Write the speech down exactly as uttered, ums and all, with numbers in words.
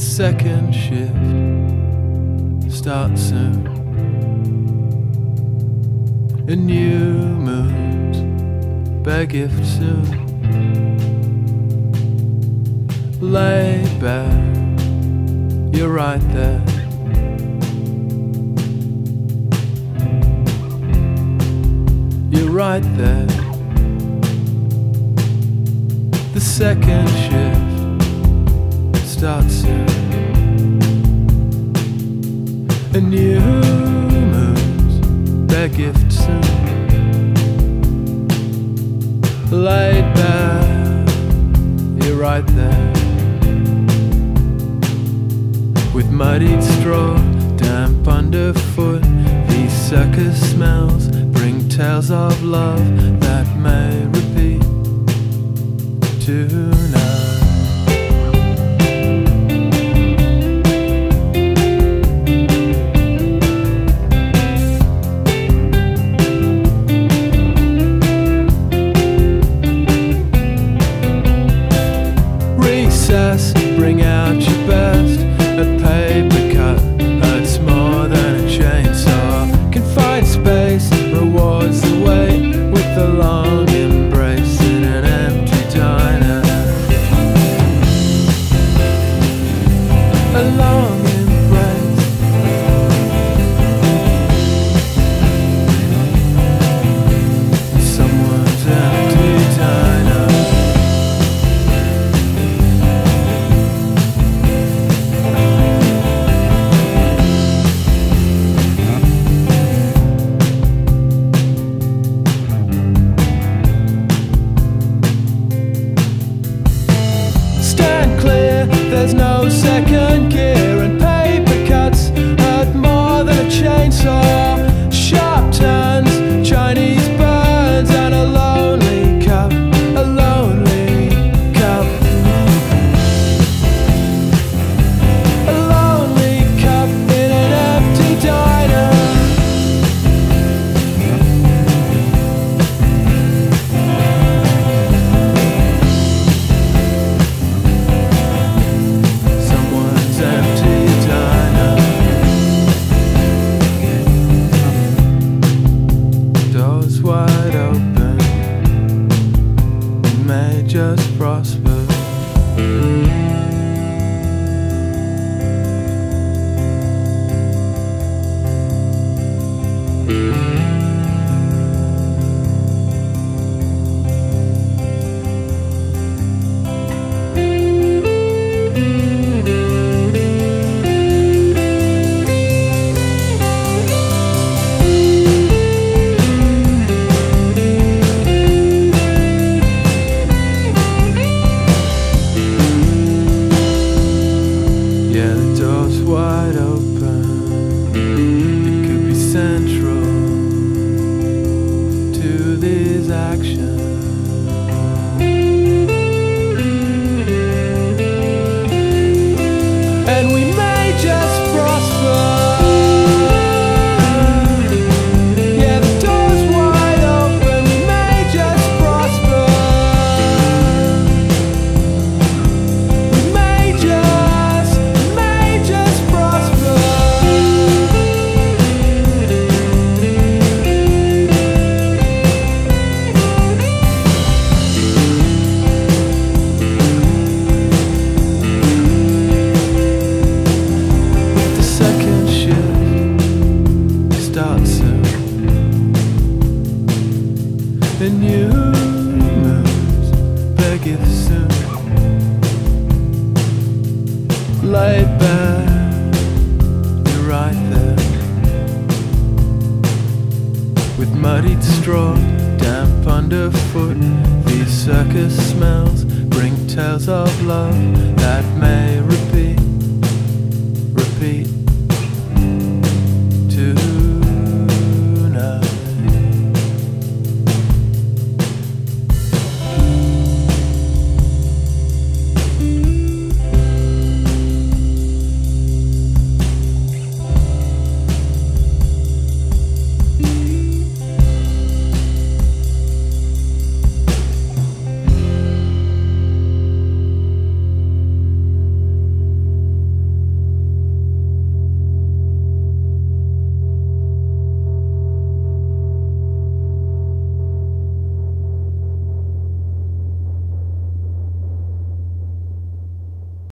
second shift starts soon. A new moon's bear gift soon. Lay back, you're right there. You're right there. The second shift starts soon. A new moon's their gift soon. Laid back, you're right there. With muddied straw, damp underfoot, these circus smells bring tales of love that may repeat tonight. Recess, bring out your best. A paper cut hurts more than a chainsaw. Confined space rewards the wait with a long embrace in an empty diner. A long embrace. Someone's empty diner. There's no second gear, and paper cuts hurt more than a chainsaw. Sharp turns, Chinese burns, and a lonely cup, a lonely cup. A lonely cup in an empty diner. Wide open, it may just prosper. Wide open, it could be central to these actions. And we may just prosper. Yeah, the door's wide open, we may just prosper. We may just the new moons their gifts soon. Laid back, you're right there. With muddied straw, damp underfoot, these circus smells bring tales of love that may repeat.